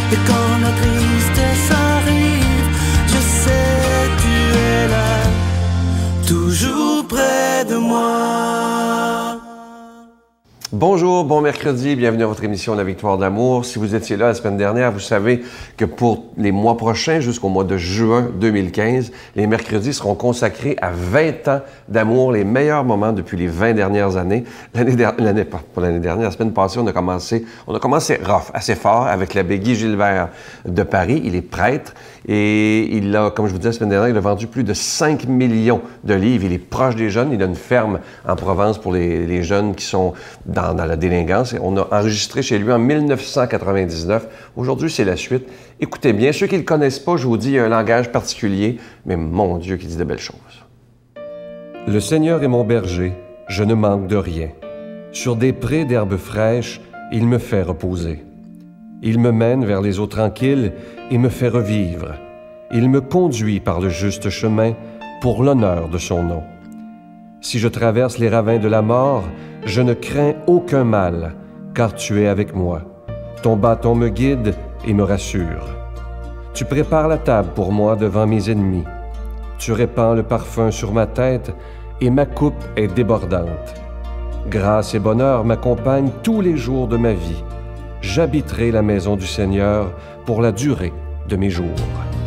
Et quand la tristesse arrive, je sais tu es là, toujours près de moi. Bonjour, bon mercredi, bienvenue à votre émission La Victoire d'amour. Si vous étiez là la semaine dernière, vous savez que pour les mois prochains, jusqu'au mois de juin 2015, les mercredis seront consacrés à 20 ans d'amour, les meilleurs moments depuis les 20 dernières années. La semaine passée, on a commencé rough, assez fort, avec l'abbé Guy Gilbert de Paris. Il est prêtre et il a, comme je vous disais la semaine dernière, il a vendu plus de 5 millions de livres. Il est proche des jeunes. Il a une ferme en Provence pour les jeunes qui sont dans la délinquance. Et on a enregistré chez lui en 1999. Aujourd'hui, c'est la suite. Écoutez bien, ceux qui ne le connaissent pas, je vous dis, il y a un langage particulier, mais mon Dieu, qui dit de belles choses. Le Seigneur est mon berger, je ne manque de rien. Sur des prés d'herbes fraîches, il me fait reposer. Il me mène vers les eaux tranquilles et me fait revivre. Il me conduit par le juste chemin pour l'honneur de son nom. Si je traverse les ravins de la mort, je ne crains aucun mal, car tu es avec moi. Ton bâton me guide et me rassure. Tu prépares la table pour moi devant mes ennemis. Tu répands le parfum sur ma tête et ma coupe est débordante. Grâce et bonheur m'accompagnent tous les jours de ma vie. J'habiterai la maison du Seigneur pour la durée de mes jours.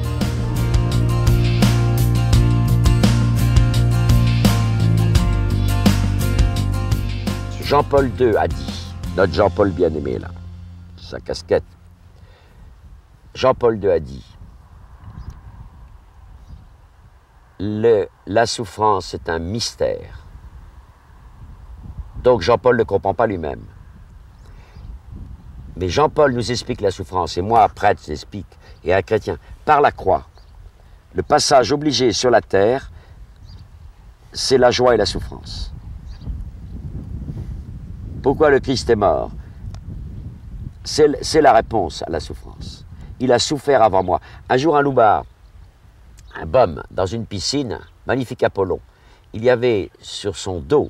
Jean-Paul II a dit, notre Jean-Paul bien-aimé là, sa casquette, Jean-Paul II a dit, la souffrance est un mystère. Donc Jean-Paul ne comprend pas lui-même. Mais Jean-Paul nous explique la souffrance, et moi, prêtre, j'explique, et un chrétien, par la croix. Le passage obligé sur la terre, c'est la joie et la souffrance. Pourquoi le Christ est mort? C'est la réponse à la souffrance. Il a souffert avant moi. Un jour, un loupard, un bum, dans une piscine, magnifique Apollon, il y avait sur son dos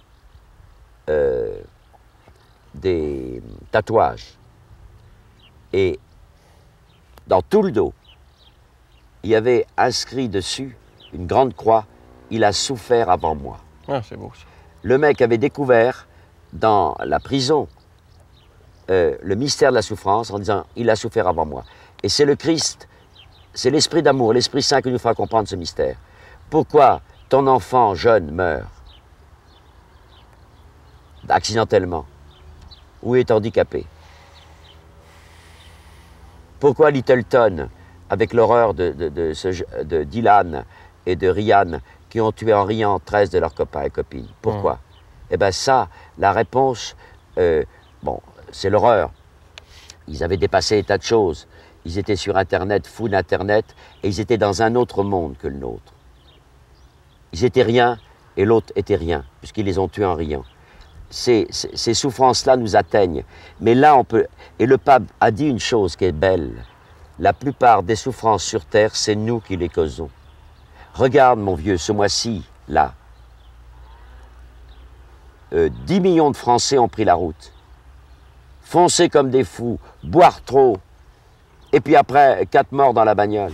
des tatouages. Et dans tout le dos, il y avait inscrit dessus une grande croix, « Il a souffert avant moi ». Ah, c'est beau ça. Le mec avait découvert dans la prison le mystère de la souffrance en disant « il a souffert avant moi ». Et c'est le Christ, c'est l'Esprit d'amour, l'Esprit Saint qui nous fera comprendre ce mystère. Pourquoi ton enfant jeune meurt accidentellement ou est handicapé? Pourquoi Littleton, avec l'horreur de Dylan et de Ryan, qui ont tué en riant 13 de leurs copains et copines? Pourquoi? Eh bien ça, la réponse, bon, c'est l'horreur. Ils avaient dépassé des tas de choses. Ils étaient sur Internet, fous d'Internet, et ils étaient dans un autre monde que le nôtre. Ils étaient rien, et l'autre était rien, puisqu'ils les ont tués en riant. Ces souffrances-là nous atteignent. Mais là, on peut... Et le pape a dit une chose qui est belle. La plupart des souffrances sur Terre, c'est nous qui les causons. Regarde, mon vieux, ce mois-ci, là, 10 millions de Français ont pris la route. Foncer comme des fous, boire trop, et puis après, 4 morts dans la bagnole.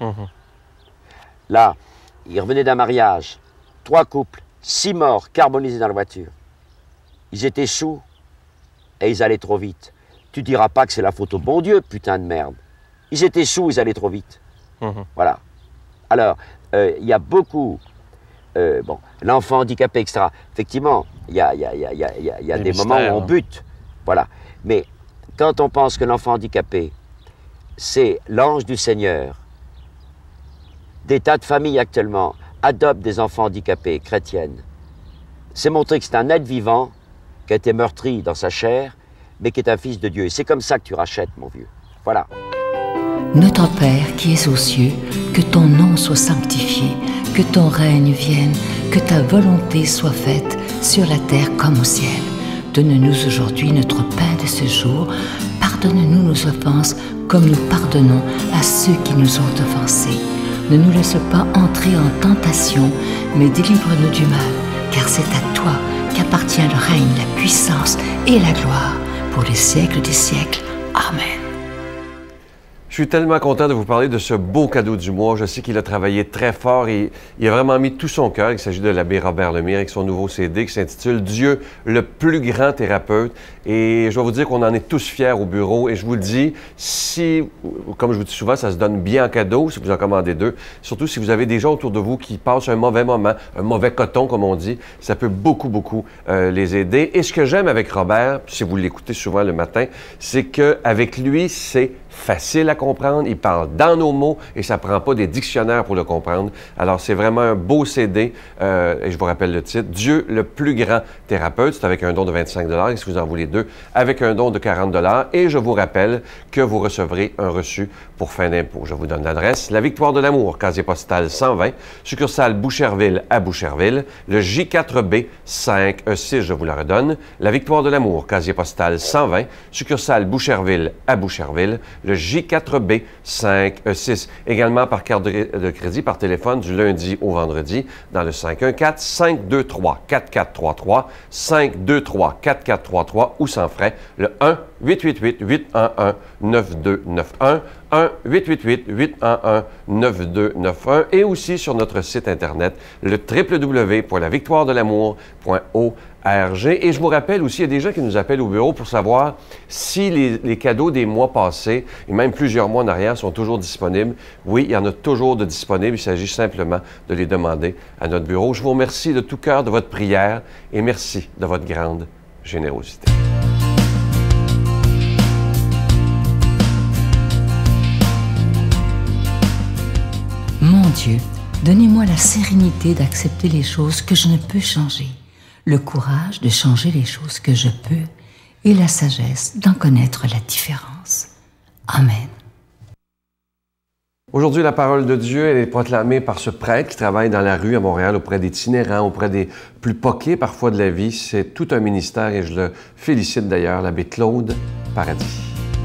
Là, ils revenaient d'un mariage, 3 couples, 6 morts carbonisés dans la voiture. Ils étaient sous et ils allaient trop vite. Tu diras pas que c'est la faute au bon Dieu, putain de merde. Ils étaient sous, ils allaient trop vite. Voilà. Alors, il y a beaucoup... bon, l'enfant handicapé, etc. Effectivement, il y a des moments où on bute. Voilà. Mais quand on pense que l'enfant handicapé, c'est l'ange du Seigneur, des tas de familles actuellement adoptent des enfants handicapés chrétiennes, c'est montrer que c'est un être vivant qui a été meurtri dans sa chair, mais qui est un fils de Dieu. Et c'est comme ça que tu rachètes, mon vieux. Voilà. Notre Père qui es aux cieux, que ton nom soit sanctifié, que ton règne vienne, que ta volonté soit faite sur la terre comme au ciel. Donne-nous aujourd'hui notre pain de ce jour. Pardonne-nous nos offenses comme nous pardonnons à ceux qui nous ont offensés. Ne nous laisse pas entrer en tentation, mais délivre-nous du mal, car c'est à toi qu'appartient le règne, la puissance et la gloire pour les siècles des siècles. Amen. Je suis tellement content de vous parler de ce beau cadeau du mois. Je sais qu'il a travaillé très fort et il a vraiment mis tout son cœur. Il s'agit de l'abbé Robert Lemire avec son nouveau CD qui s'intitule « Dieu, le plus grand thérapeute ». Et je dois vous dire qu'on en est tous fiers au bureau. Et je vous le dis, si, comme je vous dis souvent, ça se donne bien en cadeau, si vous en commandez 2, surtout si vous avez des gens autour de vous qui passent un mauvais moment, un mauvais coton, comme on dit, ça peut beaucoup les aider. Et ce que j'aime avec Robert, si vous l'écoutez souvent le matin, c'est qu'avec lui, c'est facile à comprendre, il parle dans nos mots et ça ne prend pas des dictionnaires pour le comprendre. Alors, c'est vraiment un beau CD et je vous rappelle le titre, « Dieu, le plus grand thérapeute ». C'est avec un don de 25 $ et si vous en voulez 2, avec un don de 40 $ Et je vous rappelle que vous recevrez un reçu pour fin d'impôt. Je vous donne l'adresse, La Victoire de l'Amour, casier postal 120, succursale Boucherville à Boucherville, le J4B 5E6, je vous la redonne, La Victoire de l'Amour, casier postal 120, succursale Boucherville à Boucherville, le J4B 5E6. Également par carte de crédit, par téléphone, du lundi au vendredi, dans le 514-523-4433, 523-4433 ou sans frais, le 1-888-811-9291, 1-888-811-9291 et aussi sur notre site Internet, le www.lavictoiredelamour.org. Et je vous rappelle aussi, il y a des gens qui nous appellent au bureau pour savoir si les cadeaux des mois passés, et même plusieurs mois en arrière, sont toujours disponibles. Oui, il y en a toujours de disponibles. Il s'agit simplement de les demander à notre bureau. Je vous remercie de tout cœur de votre prière et merci de votre grande générosité. Mon Dieu, donnez-moi la sérénité d'accepter les choses que je ne peux changer, le courage de changer les choses que je peux et la sagesse d'en connaître la différence. Amen. Aujourd'hui, la parole de Dieu, elle est proclamée par ce prêtre qui travaille dans la rue à Montréal auprès des itinérants, auprès des plus poqués parfois de la vie. C'est tout un ministère et je le félicite d'ailleurs, l'abbé Claude Paradis.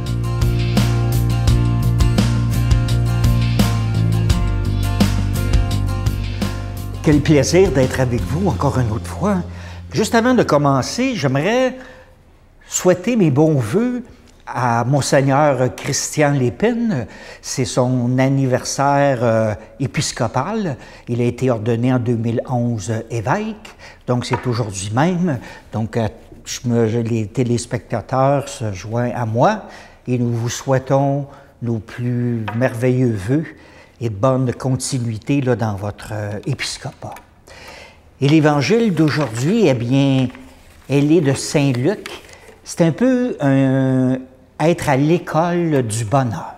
Quel plaisir d'être avec vous encore une autre fois. Juste avant de commencer, j'aimerais souhaiter mes bons vœux à Monseigneur Christian Lépine. C'est son anniversaire épiscopal. Il a été ordonné en 2011 évêque, donc c'est aujourd'hui même. Donc les téléspectateurs se joignent à moi et nous vous souhaitons nos plus merveilleux vœux et de bonne continuité là, dans votre épiscopat. Et l'évangile d'aujourd'hui, eh bien, elle est de Saint Luc. C'est un peu être à l'école du bonheur.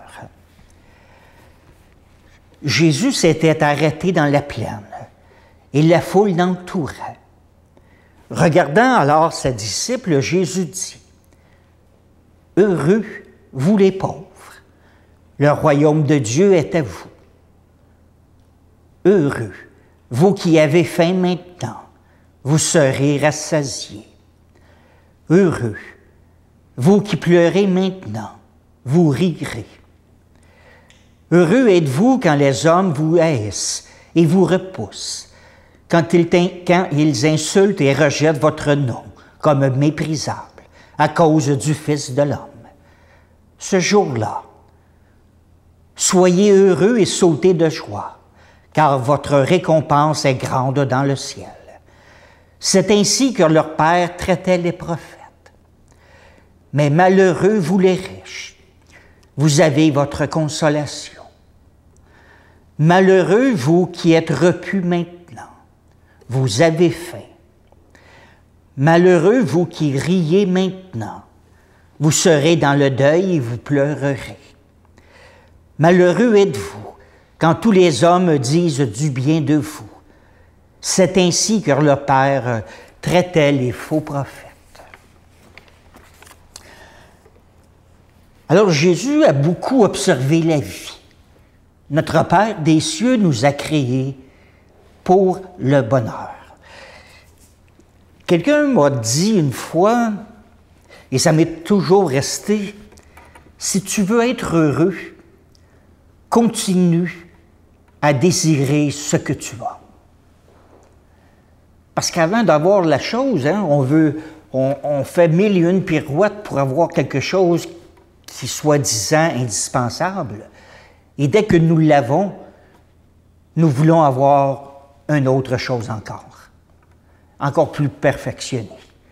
Jésus s'était arrêté dans la plaine et la foule l'entourait. Regardant alors ses disciples, Jésus dit, « Heureux, vous les pauvres, le royaume de Dieu est à vous. Heureux, vous qui avez faim maintenant, vous serez rassasiés. Heureux, vous qui pleurez maintenant, vous rirez. Heureux êtes-vous quand les hommes vous haïssent et vous repoussent, quand ils insultent et rejettent votre nom comme méprisable à cause du Fils de l'homme. Ce jour-là, soyez heureux et sautez de joie, car votre récompense est grande dans le ciel. C'est ainsi que leur Père traitait les prophètes. Mais malheureux, vous les riches, vous avez votre consolation. Malheureux, vous qui êtes repus maintenant, vous avez faim. Malheureux, vous qui riez maintenant, vous serez dans le deuil et vous pleurerez. Malheureux êtes-vous quand tous les hommes disent du bien de vous. C'est ainsi que le Père traitait les faux prophètes. Alors Jésus a beaucoup observé la vie. Notre Père des cieux nous a créés pour le bonheur. Quelqu'un m'a dit une fois, et ça m'est toujours resté, si tu veux être heureux, continue à désirer ce que tu as. Parce qu'avant d'avoir la chose, hein, on fait 1000 et une pirouettes pour avoir quelque chose qui est soi-disant indispensable. Et dès que nous l'avons, nous voulons avoir une autre chose encore plus perfectionnée.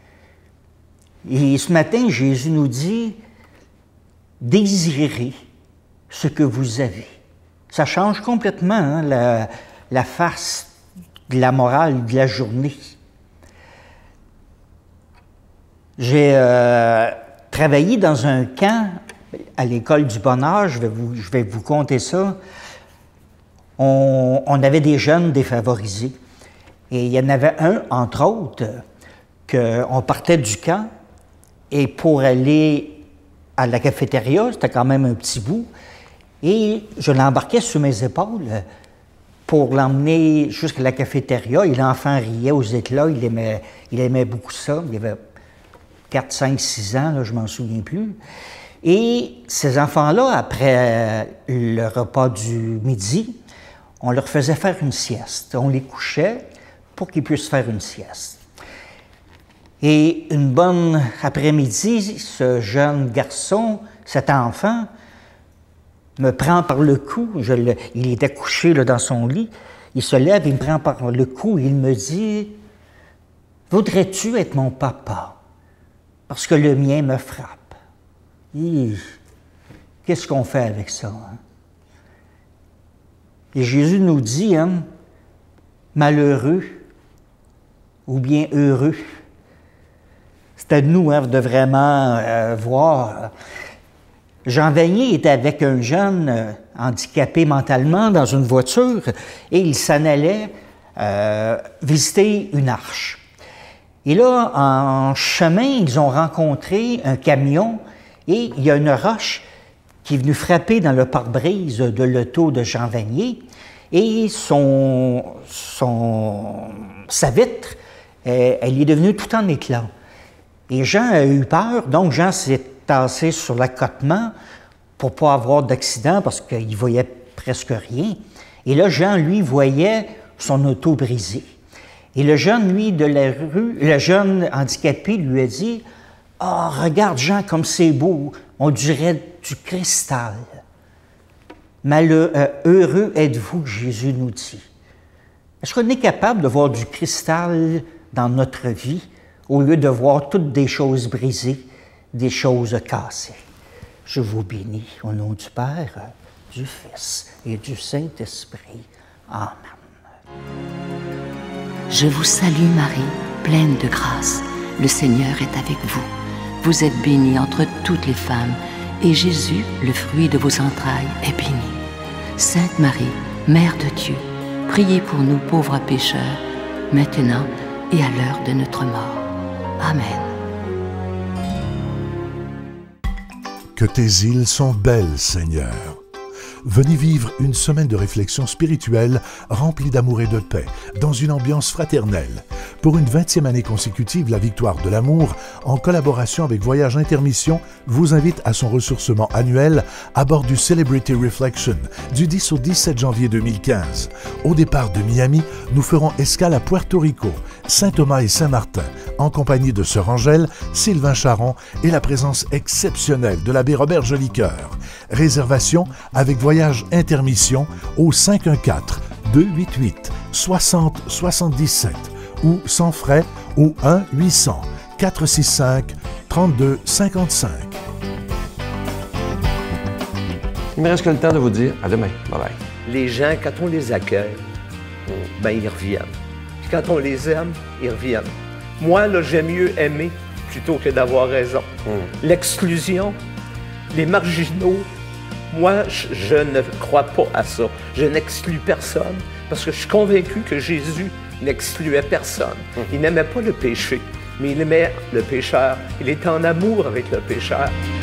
Et ce matin, Jésus nous dit, désirez ce que vous avez. Ça change complètement hein, la face de la morale de la journée. J'ai travaillé dans un camp à l'école du Bonheur, je vais vous conter ça. On avait des jeunes défavorisés. Et il y en avait un, entre autres, qu'on partait du camp et pour aller à la cafétéria, c'était quand même un petit bout, et je l'embarquais sur mes épaules pour l'emmener jusqu'à la cafétéria. Et l'enfant riait aux éclats, il aimait beaucoup ça. Il avait 4, 5, 6 ans, là, je m'en souviens plus. Et ces enfants-là, après le repas du midi, on leur faisait faire une sieste. On les couchait pour qu'ils puissent faire une sieste. Et une bonne après-midi, ce jeune garçon, cet enfant, me prend par le cou. Il était couché là, dans son lit. Il se lève, il me prend par le cou et il me dit « Voudrais-tu être mon papa? Parce que le mien me frappe. » Qu'est-ce qu'on fait avec ça? Hein? Et Jésus nous dit, hein, malheureux ou bien heureux. C'est à nous hein, de vraiment voir. Jean Vanier était avec un jeune handicapé mentalement dans une voiture et il s'en allait visiter une arche. Et là, en chemin, ils ont rencontré un camion et il y a une roche qui est venue frapper dans le pare-brise de l'auto de Jean Vanier et sa vitre, elle est devenue tout en éclats. Et Jean a eu peur, donc Jean s'est tassé sur l'accotement pour ne pas avoir d'accident parce qu'il voyait presque rien. Et là, Jean, lui, voyait son auto brisée. Et le jeune, lui, de la rue, le jeune handicapé lui a dit « Ah, oh, regarde, Jean, comme c'est beau, on dirait du cristal. » Heureux êtes-vous, Jésus nous dit. Est-ce qu'on est capable de voir du cristal dans notre vie au lieu de voir toutes des choses brisées, des choses cassées? Je vous bénis au nom du Père, du Fils et du Saint-Esprit. Amen. Je vous salue Marie, pleine de grâce. Le Seigneur est avec vous. Vous êtes bénie entre toutes les femmes, et Jésus, le fruit de vos entrailles, est béni. Sainte Marie, Mère de Dieu, priez pour nous pauvres pécheurs, maintenant et à l'heure de notre mort. Amen. Que tes îles sont belles, Seigneur. Venez vivre une semaine de réflexion spirituelle remplie d'amour et de paix, dans une ambiance fraternelle. Pour une 20e année consécutive, la Victoire de l'amour, en collaboration avec Voyage Intermission, vous invite à son ressourcement annuel à bord du Celebrity Reflection du 10 au 17 janvier 2015. Au départ de Miami, nous ferons escale à Puerto Rico, Saint-Thomas et Saint-Martin, en compagnie de Sœur Angèle, Sylvain Charon et la présence exceptionnelle de l'abbé Robert Jolicoeur. Réservation avec Voyage Intermission au 514-288-6077 ou sans frais au 1-800-465-3255. Il me reste que le temps de vous dire à demain. Bye bye. Les gens, quand on les accueille, ben ils reviennent. Puis quand on les aime, ils reviennent. Moi, là, j'aime mieux aimer plutôt que d'avoir raison. L'exclusion, les marginaux, moi, je ne crois pas à ça. Je n'exclus personne parce que je suis convaincu que Jésus n'excluait personne. Il n'aimait pas le péché, mais il aimait le pécheur. Il était en amour avec le pécheur.